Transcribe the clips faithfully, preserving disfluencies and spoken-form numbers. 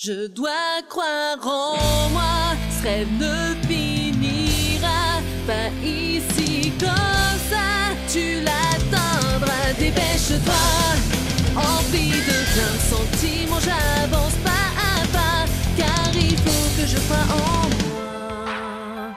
Je dois croire en moi, ce rêve ne finira pas ici comme ça. Tu l'atteindras, dépêche-toi. Envie de plein de sentiments, j'avance pas à pas, car il faut que je croie en moi.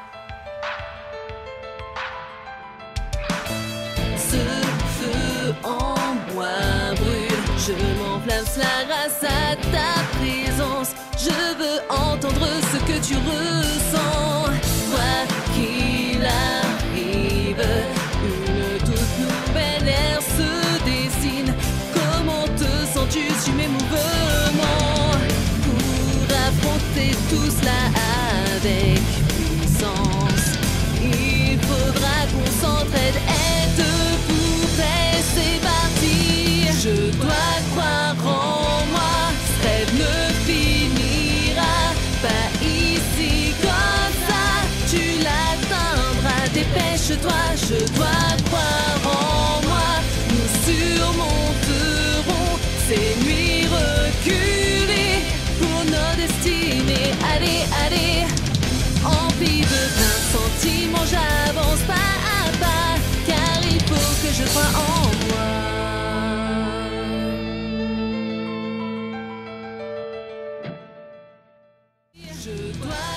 Ce feu en moi brûle, je m'enflamme, cela grâce à ta présence. Je veux entendre ce que tu ressens. Quoi qu'il arrive, une toute nouvelle ère se dessine. Comment te sens-tu sur mes mouvements? Pour affronter tout cela avec puissance, il faudra qu'on s'entraide. Êtes-vous prêts? C'est parti. Je dois croire en moi, ce rêve ne finira pas ici comme ça. Tu l'atteindras, dépêche-toi. Je dois croire en moi, nous surmonterons ces nuits reculées pour nos destinées. Allez, allez, envie de plein de sentiments, j'avance pas à pas, car il faut que je croie en moi. Je dois